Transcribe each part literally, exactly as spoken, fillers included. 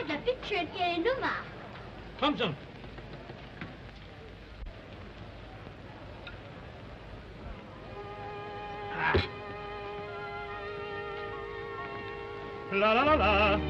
Na, bitteschön, Ihre Nummer. Komm schon. La la la la.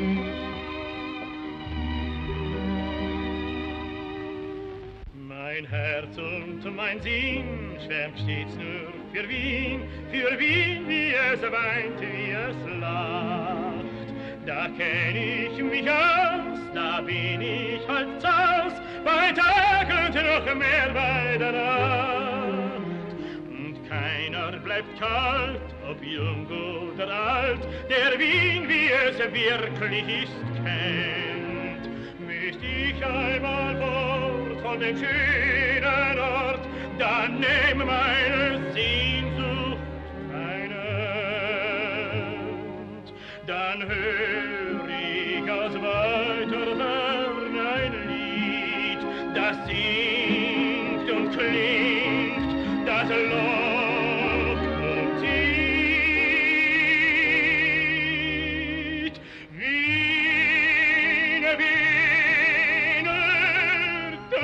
Mein Herz und mein Sinn schwärmt stets nur für Wien, für Wien, wie es weint, wie es lacht. Da kenn ich mich aus, da bin ich halt zaus, bei Tag und noch mehr bei der Nacht. Und keiner bleibt kalt, ob jung oder alt, der Wien, wie es wirklich ist, kennt. Müsst ich einmal fort von dem schönen Ort, dann nehm meine Sehnsucht kein End. Dann hör ich aus weiter Fern ein Lied, das singt und klingt, das lockt und zieht. Wien, Wien, du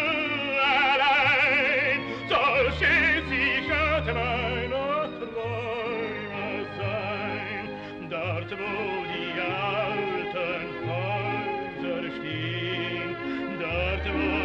allein, sollst du sicher meiner Träume sein, dort wo die alten Häuser stehen, dort wo